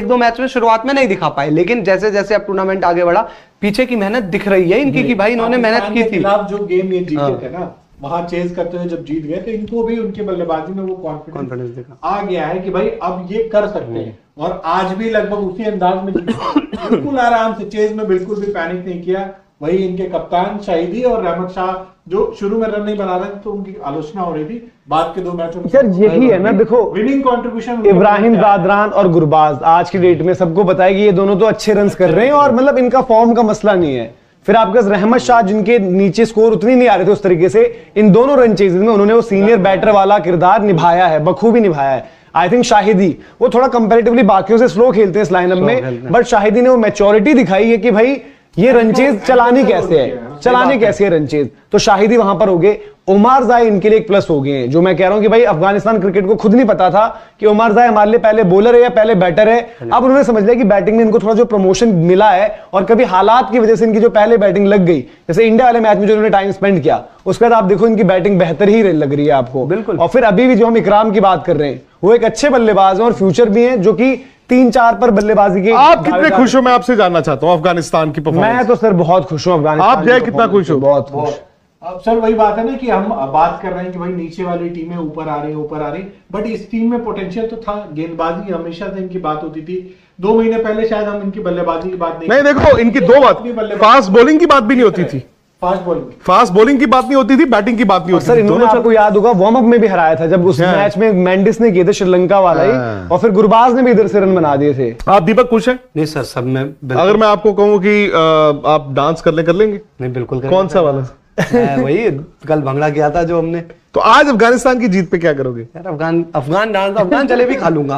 एक दो मैच में शुरुआत में नहीं दिखा पाए, लेकिन जैसे जैसे अब टूर्नामेंट आगे बढ़ा पीछे की मेहनत दिख रही है इनकी कि भाई इन्होंने मेहनत की थी। जो गेम ये जीते थे ना, वहां चेज करते हुए जब जीत गए तो इनको भी उनकी बल्लेबाजी में वो कॉन्फिडेंस आ गया है कि भाई अब ये कर सकते हैं, और आज भी लगभग उसी अंदाज में बिल्कुल आराम से, चेज में बिल्कुल भी पैनिक नहीं किया। वही इनके कप्तान शाहिदी और रहमत शाह जो शुरू में रन नहीं बना रहे थे तो उनकी आलोचना हो रही थी, बाद के दो मैचों में सर यही है ना, देखो विनिंग कंट्रीब्यूशन इब्राहिम जादरान और गुरबाज आज की डेट में सबको पता है कि ये दोनों तो अच्छे रन्स कर रहे हैं और मतलब इनका फॉर्म का मसला नहीं है। फिर आपके पास रहमत शाह जिनके नीचे स्कोर उतनी नहीं आ रहे थे उस तरीके से, इन दोनों रन चेजेस में उन्होंने वो सीनियर बैटर वाला किरदार निभाया है, बखूबी निभाया है। आई थिंक शाहिदी वो थोड़ा कंपैरेटिवली बाकियों से स्लो खेलते हैं इस लाइनअप में, बट शाहिदी ने वो मैच्योरिटी दिखाई है कि भाई ये रनचेज चलानी कैसे है, चलाने कैसे है रनचेज, तो शाहिदी वहां पर हो गए। उमर जाए इनके लिए एक प्लस हो गए हैं, जो मैं कह रहा हूं कि भाई अफगानिस्तान क्रिकेट को खुद नहीं पता था कि उमर जाए हमारे लिए पहले बॉलर है या पहले बैटर है। अब उन्होंने समझ लिया कि बैटिंग में इनको थोड़ा जो प्रमोशन मिला है, और कभी हालात की वजह से इनकी जो पहले बैटिंग लग गई, जैसे इंडिया वाले मैच में जो उन्होंने टाइम स्पेंड किया, उसके बाद आप देखो इनकी बैटिंग बेहतर ही लग रही है आपको। बिल्कुल। और फिर अभी भी जो हम इकराम की बात कर रहे हैं, वो एक अच्छे बल्लेबाज हैं और फ्यूचर भी हैं, जो कि 3-4 पर बल्लेबाजी के। आप कितने खुश हो, मैं आपसे जानना चाहता हूं अफगानिस्तान की परफॉर्मेंस। मैं तो सर बहुत खुश हूं अफगानिस्तान। आप जय कितना खुश हो? बहुत खुश। अब सर वही बात है ना कि हम बात कर रहे हैं कि भाई नीचे वाली टीमें ऊपर आ रही, बट इस टीम में पोटेंशियल तो था। गेंदबाजी हमेशा से इनकी बात होती थी, 2 महीने पहले शायद हम इनकी बल्लेबाजी की बात नहीं देखो इनकी दो बात, फास्ट बॉलिंग की बात भी नहीं होती थी, फास्ट बॉलिंग की बात नहीं होती थी, बैटिंग की बात नहीं होती सर थी। इन्होंने आपको याद होगा वार्म अप में भी हराया था जब उस मैच में मेंडिस ने किए थे श्रीलंका वाला ही, और फिर गुरबाज ने भी इधर से रन बना दिए थे। आप दीपक खुश हैं? नहीं सर, सब में अगर मैं आपको कहूं कि आप डांस कर लेंगे? नहीं बिल्कुल। कौन सा वाला? वही कल भंगड़ा किया था जो हमने। तो आज अफगानिस्तान की जीत पे क्या करोगे? यार अफगान डांस, अफगान जलेबी खा लूंगा।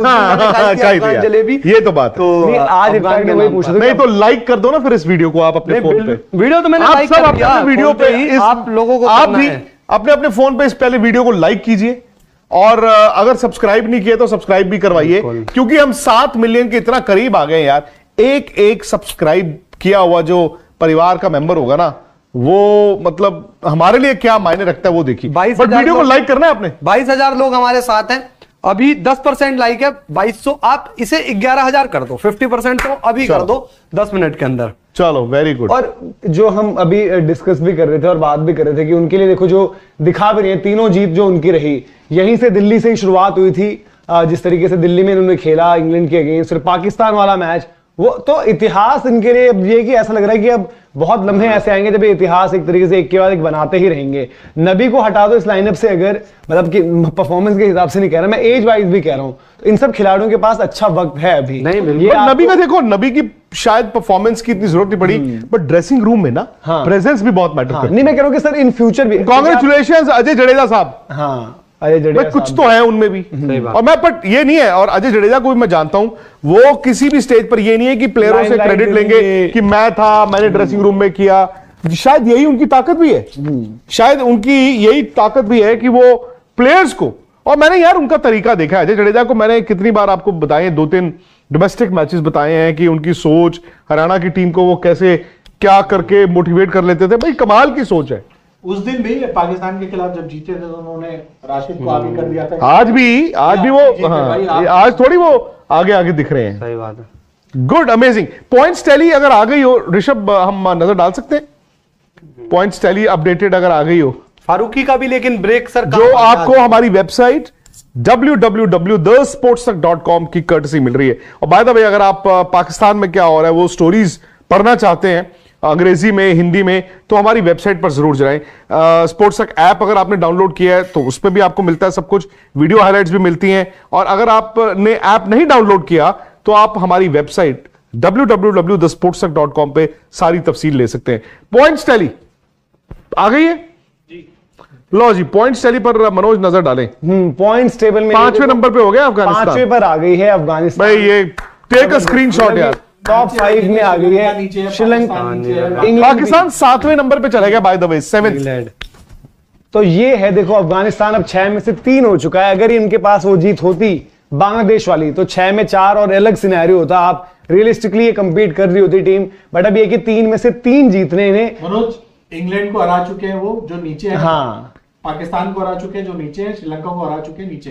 अफगान जलेबी, ये तो बात तो आज अफगान वही पूछा। नहीं तो लाइक कर दो ना फिर इस वीडियो को आप अपने फोन पे। वीडियो तो मैंने लाइक कर दिया, वीडियो पे आप लोगों को आप भी अपने अपने फोन पे इस पहले वीडियो को लाइक कीजिए, और अगर सब्सक्राइब नहीं किया तो सब्सक्राइब भी करवाइए, क्योंकि हम 7 मिलियन के इतना करीब आ गए यार। एक सब्सक्राइब किया हुआ जो परिवार का मेंबर होगा ना, वो मतलब हमारे लिए क्या मायने रखता है वो देखिए। बट वीडियो को लाइक करना है आपने। 22,000 लोग हमारे साथ हैं, अभी 10% लाइक है 2200, आप इसे 11,000 कर दो, 50% तो अभी कर दो 10 मिनट के अंदर। चलो वेरी गुड। और जो हम अभी डिस्कस भी कर रहे थे और बात भी कर रहे थे कि उनके लिए देखो जो दिखा भी रही है, तीनों जीत जो उनकी रही, यहीं से दिल्ली से ही शुरुआत हुई थी। जिस तरीके से दिल्ली में इन्होंने खेला इंग्लैंड के अगेंस्ट, फिर पाकिस्तान वाला मैच, वो तो इतिहास इनके लिए अब ये कि ऐसा लग रहा है कि अब बहुत लम्हे ऐसे आएंगे जब ये इतिहास एक तरीके से एक के बाद एक बनाते ही रहेंगे। नबी को हटा दो इस लाइनअप से, अगर मतलब कि परफॉर्मेंस के हिसाब से नहीं कह रहा मैं, एज वाइज भी कह रहा हूं, तो इन सब खिलाड़ियों के पास अच्छा वक्त है अभी। नहीं नबी का देखो, नबी की शायद परफॉर्मेंस की इतनी जरूरत नहीं पड़ी, बट ड्रेसिंग रूम में ना प्रेजेंस भी बहुत मैटर करती है। नहीं मैं कह रहा हूं कि सर इन फ्यूचर भी कांग्रेचुलेशंस अजय जडेजा साहब। हाँ कुछ तो है उनमें भी, और मैं बट ये नहीं है, और अजय जडेजा को भी मैं जानता हूं, वो किसी भी स्टेज पर ये नहीं है कि प्लेयरों से क्रेडिट लेंगे कि मैं था, मैंने ड्रेसिंग रूम में किया। शायद यही उनकी ताकत भी है, शायद उनकी यही ताकत भी है कि वो प्लेयर्स को, और मैंने यार उनका तरीका देखा है। अजय जडेजा को मैंने कितनी बार आपको बताए, 2-3 डोमेस्टिक मैचेस बताए हैं कि उनकी सोच, हरियाणा की टीम को वो कैसे क्या करके मोटिवेट कर लेते थे। भाई कमाल की सोच है। उस दिन भी पाकिस्तान के खिलाफ जब जीते थे तो उन्होंने राशिद को आगे कर दिया था। आज भी वो, हाँ, आज थोड़ी वो आगे दिख रहे हैं। सही बात है। Good, amazing. पॉइंट्स टैली अगर आ गई हो ऋषभ, हम नजर डाल सकते हैं? पॉइंट्स टैली अपडेटेड अगर आ गई हो फारूकी का भी, लेकिन ब्रेक सर जो आपको हमारी वेबसाइट www.thesportsak.com की कर्टसी मिल रही है। और बाय द वे, अगर आप पाकिस्तान में क्या हो रहा है वो स्टोरीज पढ़ना चाहते हैं अंग्रेजी में, हिंदी में, तो हमारी वेबसाइट पर जरूर जाएं। स्पोर्ट्सक ऐप अगर आपने डाउनलोड किया है तो उस पर भी आपको मिलता है सब कुछ, वीडियो हाइलाइट्स भी मिलती हैं। और अगर आपने ऐप नहीं डाउनलोड किया तो आप हमारी वेबसाइट www.thesportsak.com पे सारी तफसील ले सकते हैं। पॉइंट्स टैली आ गई है जी, लो जी, पॉइंट्स टैली पर मनोज नजर डालें। पॉइंट्स टेबल में 5वें नंबर पे हो गया अफगानिस्तान, 5वें पर आ गई है अफगानिस्तान। भाई ये टेक अ स्क्रीनशॉट यार, टॉप 5 में आ गई है श्रीलंका। पाकिस्तान 7वें नंबर पे चला गया बाय द वे, 7th। तो ये है, देखो अफगानिस्तान अब 6 में से 3 हो चुका है। अगर इनके पास वो जीत होती बांग्लादेश वाली तो 6 में 4 और अलग सिनेरियो होता, आप रियलिस्टिकली ये कंपीट कर रही होती टीम। बट अब ये कि 3 में से 3 जीतने इन्हें। मनोज इंग्लैंड को हरा चुके हैं वो जो नीचे है, हाँ, पाकिस्तान को हरा चुके हैं जो नीचे है, श्रीलंका को हरा चुके हैं नीचे है,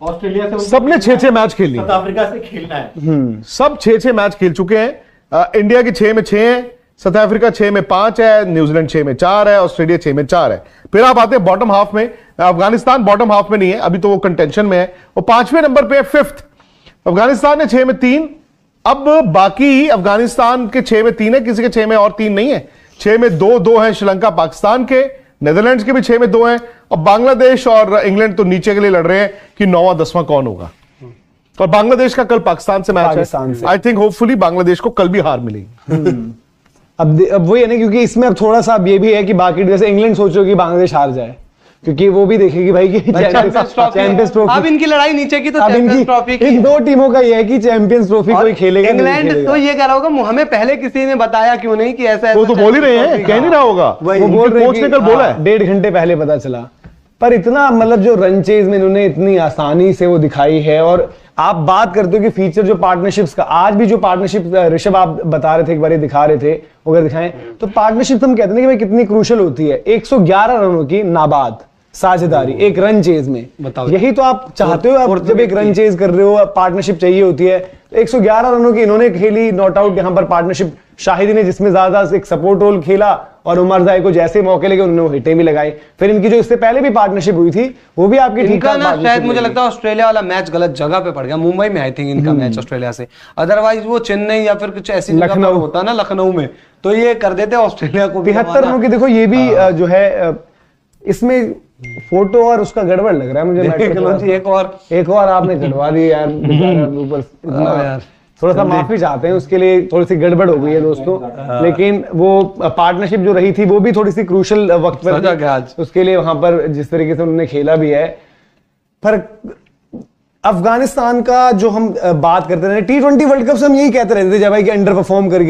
ऑस्ट्रेलिया से सबने 6-6 मैच खेल लिए, साउथ अफ्रीका से खेलना है। सब 6-6 मैच खेल चुके हैं। इंडिया के 6 में 6 है, साउथ अफ्रीका 6 में 5 है, न्यूजीलैंड 6 में 4 है, ऑस्ट्रेलिया 6 में 4 है। फिर आप आते हैं बॉटम हाफ में, अफगानिस्तान बॉटम हाफ में नहीं है अभी, तो वो कंटेंशन में है, वो 5वें नंबर पे है, 5th। अफगानिस्तान ने 6 में 3। अब बाकी अफगानिस्तान के 6 में 3 है, किसी के 6 में और 3 नहीं है। 6 में 2 है श्रीलंका पाकिस्तान के, नेदरलैंड्स के भी 6 में 2 हैं, और बांग्लादेश और इंग्लैंड तो नीचे के लिए लड़ रहे हैं कि 9वां 10वां कौन होगा। और बांग्लादेश का कल पाकिस्तान से मैच है, आई थिंक होपफुली बांग्लादेश को कल भी हार मिलेगी। अब वही है ना, क्योंकि इसमें अब थोड़ा सा अब ये भी है कि बाकी जैसे इंग्लैंड सोच रहे हो कि बांग्लादेश हार जाए, क्योंकि वो भी देखेगी भाई कि चैंपियंस ट्रॉफी, अब इनकी लड़ाई नीचे की तो चैंपियंस ट्रॉफी की, इन 2 टीमों का ये है कि चैंपियंस ट्रॉफी कोई खेलेगा। इंग्लैंड तो ये कह रहा होगा हमें पहले किसी ने बताया क्यों नहीं कि ऐसा वो तो बोल ही रहे हैं, कह नहीं रहा होगा, वो बोल रहे कोच ने कल बोला है 1.5 घंटे पहले पता चला। पर इतना मतलब जो रन चेज में इन्होंने इतनी आसानी से वो दिखाई है, और आप बात करते हो कि फीचर जो पार्टनरशिप्स का, आज भी जो पार्टनरशिप ऋषभ आप बता रहे थे, एक बार दिखा रहे थे, अगर दिखाएं तो पार्टनरशिप हम कहते हैं कि भाई कितनी क्रूशियल होती है। 111 रनों की नाबाद साझेदारी एक रन चेज में, यही तो आप चाहते हो। आप जब एक रन चेज कर रहे हो, पार्टनरशिप चाहिए होती है, तो 111 रनों की इन्होंने खेली, नॉट आउट यहाँ पर पार्टनरशिप शाहिदी ने जिसमें ज्यादा एक सपोर्ट रोल खेला, और उमर जाए को जैसे मौके लगे उन्होंने वो हिटें भी लगाई। फिर इनकी जो इससे पहले भी पार्टनरशिप हुई थी वो भी आपकी ठीक है ना। शायद मुझे लगता है ऑस्ट्रेलिया वाला मैच गलत जगह पे पड़ गया, मुंबई में आई थिंक इनका मैच ऑस्ट्रेलिया से, अदरवाइज वो चेन्नई या फिर कुछ ऐसी लखनऊ होता ना, लखनऊ में, तो ये कर देते ऑस्ट्रेलिया को। 73 रनों की देखो, ये भी जो है इसमें फोटो और उसका गड़बड़ लग रहा है मुझे। एक और आपने गड़वा दी यार, ऊपर थोड़ा सा माफी चाहते हैं उसके लिए, थोड़ी सी गड़बड़ हो गई है दोस्तों, लेकिन वो पार्टनरशिप जो रही थी वो भी थोड़ी सी क्रूशियल वक्त पर, उसके लिए वहां पर जिस तरीके से उन्होंने खेला भी है। पर अफगानिस्तान का जो हम बात करते रहे T20 वर्ल्ड कप से, हम यही कहते रहते थे जब भाई कि अंडर परफॉर्म कर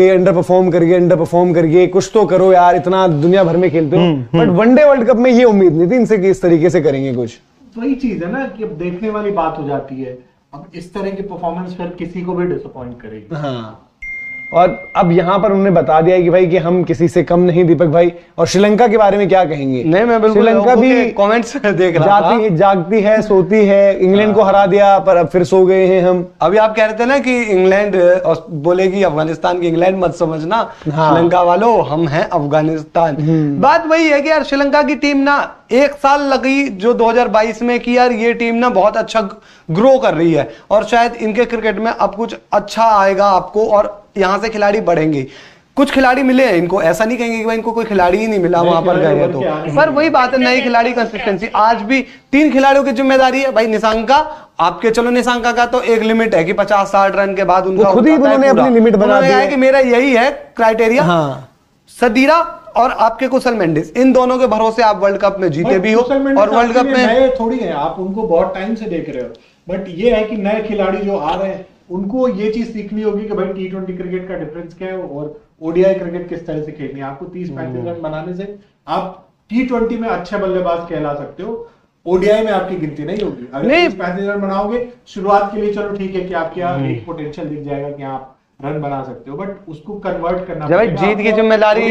गए, कुछ तो करो यार, इतना दुनिया भर में खेलते हो। बट वनडे वर्ल्ड कप में ये उम्मीद नहीं थी इनसे कि इस तरीके से करेंगे कुछ। वही चीज है ना कि अब देखने वाली बात हो जाती है, अब इस तरह की परफॉर्मेंस फिर किसी को भी डिसअपॉइंट करेगी। हाँ, और अब यहाँ पर उन्होंने बता दिया कि भाई कि हम किसी से कम नहीं, दीपक भाई। और श्रीलंका के बारे में क्या कहेंगे? नहीं, मैं बिल्कुल श्रीलंका भी कमेंट्स देख रहा था, जागती है, सोती है। इंग्लैंड को हरा दिया पर अब फिर सो गए हैं हम। अभी आप कह रहे थे ना कि इंग्लैंड बोलेगी अफगानिस्तान की, इंग्लैंड मत समझना। हाँ। श्रीलंका वालों, हम हैं अफगानिस्तान। बात वही है कि यार श्रीलंका की टीम ना 1 साल लगी जो 2022 में कि यार ये टीम ना बहुत अच्छा ग्रो कर रही है, और शायद इनके क्रिकेट में अब कुछ अच्छा आएगा आपको, और यहाँ से खिलाड़ी बढ़ेंगे। कुछ खिलाड़ी मिले हैं इनको, ऐसा नहीं कहेंगे कि भाई इनको कोई खिलाड़ी ही नहीं मिला वहां पर गए तो, पर वही बात है, नई खिलाड़ी कंसिस्टेंसी। आज भी 3 खिलाड़ियों की जिम्मेदारी है भाई। निशांका आपके, चलो निशांका का तो एक लिमिट है कि 50-60 रन के बाद उनका खुद ही उन्होंने अपनी लिमिट बना दी है कि मेरा यही है क्राइटेरिया। हाँ। सदीरा और आपके कुशल मेंडिस, इन दोनों के भरोसे आप वर्ल्ड कप में जीते भी हो, और वर्ल्ड कप में नए थोड़ी है, आप उनको बहुत टाइम से देख रहे हो। बट ये है कि नए खिलाड़ी जो आ रहे हैं उनको ये चीज सीखनी होगी कि भाई T20 क्रिकेट का डिफरेंस क्या है और ODI क्रिकेट किस तरह से खेलनी है। आपको 30-35 रन बनाने से आप T20 में अच्छे बल्लेबाज कहला सकते हो, ODI में आपकी गिनती नहीं होगी। अगर 30-35 रन बनाओगे शुरुआत के लिए, चलो ठीक है कि आपके यहाँ एक पोटेंशियल दिख जाएगा कि आप रन बना सकते हो, बट उसको कन्वर्ट करना पड़ेगा। जीत की जिम्मेदारी,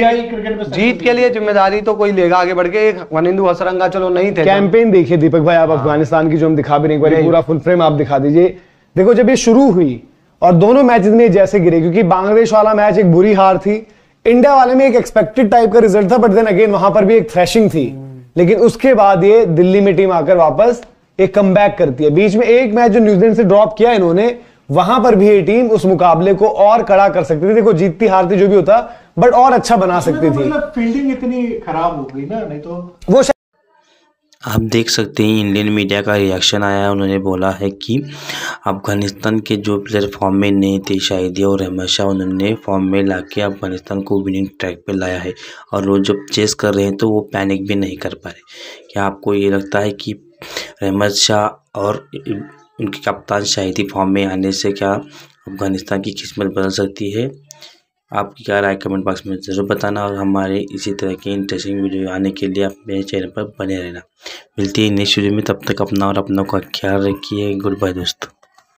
जीत के लिए जिम्मेदारी तो कोई लेगा आगे बढ़ के। वनिंदु हसरंगा चलो नहीं थे। कैंपेन देखिए दीपक भाई आप अफगानिस्तान की, जो हम दिखा भी नहीं, एक बार पूरा फुल फ्रेम आप दिखा दीजिए। देखो जब ये शुरू हुई और दोनों मैचेस में जैसे गिरे, क्योंकि बांग्लादेश वाला मैच एक बुरी हार थी, इंडिया वाले में एक एक्सपेक्टेड टाइप का रिजल्ट था, बट देन अगेन वहां पर भी एक थ्रैशिंग थी। लेकिन उसके बाद ये दिल्ली में टीम आकर वापस एक कमबैक करती है। बीच में एक मैच जो न्यूजीलैंड से ड्रॉप किया इन्होंने, वहां पर भी ये टीम उस मुकाबले को और कड़ा कर सकती थी। देखो जीतती हारती जो भी होता, बट और अच्छा बना सकती थी। मतलब फील्डिंग इतनी खराब हो गई ना, नहीं तो वो आप देख सकते हैं इंडियन मीडिया का रिएक्शन आया है। उन्होंने बोला है कि अफगानिस्तान के जो प्लेयर फॉर्म में नहीं थे, शाहिदी और रहमत शाह, उन्होंने फॉर्म में लाके अफगानिस्तान को विनिंग ट्रैक पे लाया है, और वो जब चेस कर रहे हैं तो वो पैनिक भी नहीं कर पा रहे। क्या आपको ये लगता है कि रहमत शाह और उनके कप्तान शाहिदी फॉर्म में आने से क्या अफगानिस्तान की किस्मत बदल सकती है? आपकी क्या राय कमेंट बॉक्स में ज़रूर बताना, और हमारे इसी तरह के इंटरेस्टिंग वीडियो आने के लिए आप मेरे चैनल पर बने रहना। मिलती है नेक्स्ट वीडियो में, तब तक अपना और अपनों का ख्याल रखिए। गुड बाय दोस्तों।